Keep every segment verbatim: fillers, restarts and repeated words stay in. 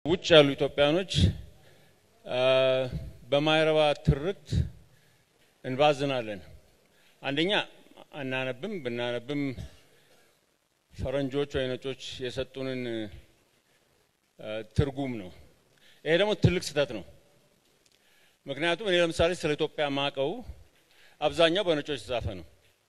ውጭ ያሉ ኢትዮጵያኖች በማይረባ ትርክት እንባዝናለን። አንደኛ አናነብም ብናነብም ፈረንጆች ወይ ነጮች የሰጡንን ትርጉም ነው። ይሄ ደግሞ ትልቅ ስህተት ነው። ምክንያቱም እኔ ለምሳሌ ስለ ኢትዮጵያ ማቀው አብዛኛው በነጮች ተጻፈ ነው።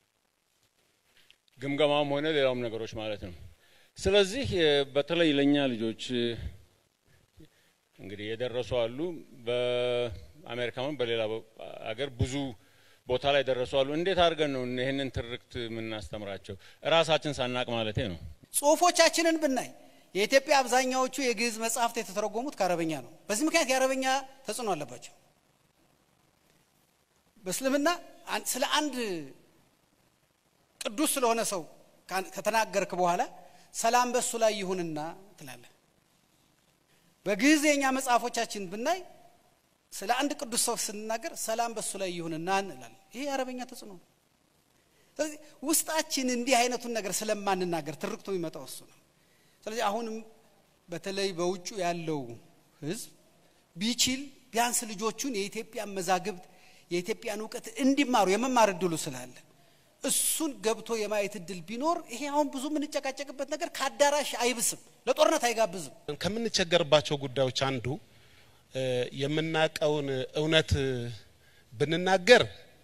ግምገማም ሆነ ሌላም ነገሮች ማለት ነው። ስለዚህ በተለይ ለኛ ልጆች እንግዲህ የደረሱ አሉ በአሜሪካም በሌላ ሀገር ብዙ ቦታ ላይ ደረሱ አሉ። እንዴት አድርገን ነው ይሄንን ትርክት ምን አስተምራቸው ራሳችን ሳናቅ ማለት ነው። ጽሁፎቻችንን ብናይ የኢትዮጵያ አብዛኛዎቹ የግዕዝ መጻሕፍት የተተረጎሙት ከአረበኛ ነው። በዚህ ምክንያት የአረበኛ ተጽዕኖ አለባቸው። በእስልምና ስለ አንድ ቅዱስ ስለሆነ ሰው ከተናገርክ በኋላ ሰላም በሱ ላይ ይሁንና ትላለህ። በግዕዝ የኛ መጻፎቻችን ብናይ ስለ አንድ ቅዱስ ሰው ስንናገር ሰላም በሱ ላይ ይሁንና እንላለን። ይሄ የአረበኛ ተጽዕኖ ነው። ስለዚህ ውስጣችን እንዲህ አይነቱን ነገር ስለማንናገር ትርክቱ የሚመጣው እሱ ነው። ስለዚህ አሁንም በተለይ በውጩ ያለው ህዝብ ቢችል ቢያንስ ልጆቹን የኢትዮጵያ መዛግብት የኢትዮጵያን ዕውቀት እንዲማሩ የመማር እድሉ ስላለ እሱን ገብቶ የማየት እድል ቢኖር ይሄ አሁን ብዙ ምን ጨቃጨቅበት ነገር ካዳራሽ አይብስም፣ ለጦርነት አይጋብዝም። ከምንቸገርባቸው ጉዳዮች አንዱ የምናቀውን እውነት ብንናገር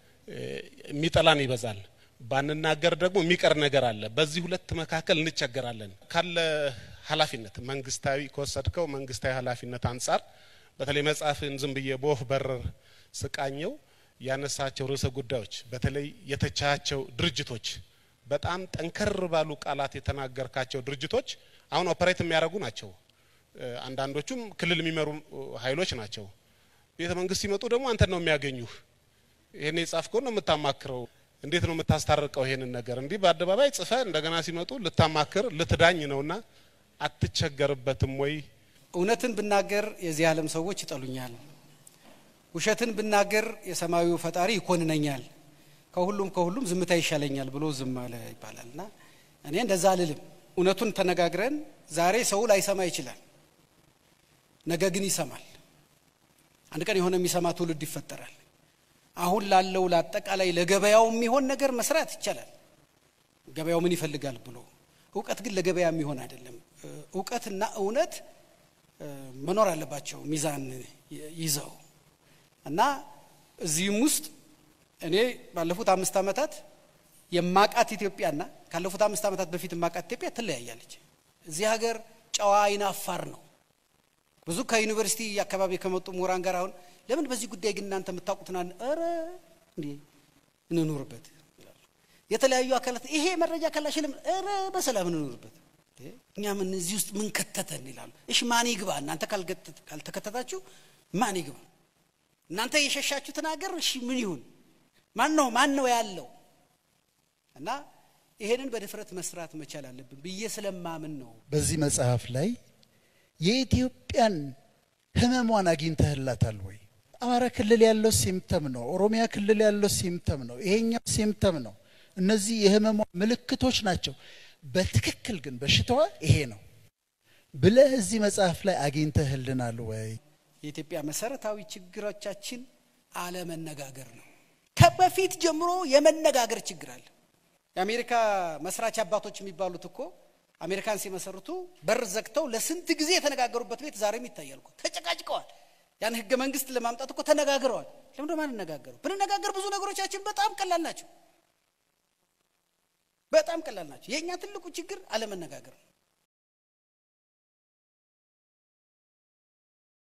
የሚጠላን ይበዛል፣ ባንናገር ደግሞ የሚቀር ነገር አለ። በዚህ ሁለት መካከል እንቸገራለን። ካለ ኃላፊነት መንግስታዊ ከወሰድከው መንግስታዊ ኃላፊነት አንፃር በተለይ መጻፍን ዝም ብዬ በወፍ በረር ስቃኘው ያነሳቸው ርዕሰ ጉዳዮች በተለይ የተቻቸው ድርጅቶች በጣም ጠንከር ባሉ ቃላት የተናገርካቸው ድርጅቶች አሁን ኦፐሬት የሚያደርጉ ናቸው። አንዳንዶቹም ክልል የሚመሩ ኃይሎች ናቸው። ቤተ መንግስት ሲመጡ ደግሞ አንተ ነው የሚያገኙህ። ይሄን የጻፍከው ነው የምታማክረው። እንዴት ነው የምታስታርቀው ይሄንን ነገር? እንዲህ በአደባባይ ጽፈ እንደገና ሲመጡ ልታማክር ልትዳኝ ነውና አትቸገርበትም ወይ? እውነትን ብናገር የዚህ ዓለም ሰዎች ይጠሉኛል፣ ውሸትን ብናገር የሰማዩ ፈጣሪ ይኮንነኛል፣ ከሁሉም ከሁሉም ዝምታ ይሻለኛል ብሎ ዝም አለ ይባላልና እኔ እንደዛ አልልም። እውነቱን ተነጋግረን ዛሬ ሰው ላይሰማ ይችላል፣ ነገ ግን ይሰማል። አንድ ቀን የሆነ የሚሰማ ትውልድ ይፈጠራል። አሁን ላለው ለአጠቃላይ ለገበያው የሚሆን ነገር መስራት ይቻላል። ገበያው ምን ይፈልጋል ብሎ ዕውቀት ግን ለገበያ የሚሆን አይደለም። ዕውቀትና እውነት መኖር አለባቸው ሚዛን ይዘው እና እዚህም ውስጥ እኔ ባለፉት አምስት አመታት የማቃት ኢትዮጵያና ካለፉት አምስት አመታት በፊት የማቃት ኢትዮጵያ ትለያያለች። እዚህ ሀገር ጨዋ አይናፋር ነው። ብዙ ከዩኒቨርሲቲ አካባቢ ከመጡ ምሁራን ጋር አሁን ለምን በዚህ ጉዳይ ግን እናንተ የምታውቁትና አረ እንዴ እንኑርበት ይላሉ። የተለያዩ አካላት ይሄ መረጃ ካላሽልም አረ በሰላም እንኑርበት እኛ ምን እዚህ ውስጥ ምን ከተተን ይላሉ። እሺ ማን ይግባ? እናንተ ካልገተት ካልተከተታችሁ ማን ይግባ? እናንተ የሸሻችሁት ነገር እሺ ምን ይሁን? ማን ነው ማን ነው ያለው? እና ይሄንን በድፍረት መስራት መቻል አለብን ብዬ ስለማምን ነው። በዚህ መጽሐፍ ላይ የኢትዮጵያን ህመሟን አግኝተህላታል ወይ? አማራ ክልል ያለው ሲምፕተም ነው፣ ኦሮሚያ ክልል ያለው ሲምፕተም ነው፣ ይሄኛው ሲምፕተም ነው። እነዚህ የህመሟ ምልክቶች ናቸው። በትክክል ግን በሽታዋ ይሄ ነው ብለህ እዚህ መጽሐፍ ላይ አግኝተህልናል ወይ? የኢትዮጵያ መሰረታዊ ችግሮቻችን አለመነጋገር ነው። ከበፊት ጀምሮ የመነጋገር ችግር አለ። የአሜሪካ መስራች አባቶች የሚባሉት እኮ አሜሪካን ሲመሰርቱ በር ዘግተው ለስንት ጊዜ የተነጋገሩበት ቤት ዛሬም ይታያል እኮ። ተጨቃጭቀዋል። ያን ህገ መንግስት ለማምጣት እኮ ተነጋግረዋል። ለምን ደማ እንነጋገሩ? ብንነጋገር ብዙ ነገሮቻችን በጣም ቀላል ናቸው። በጣም ቀላል ናቸው። የኛ ትልቁ ችግር አለመነጋገር ነው።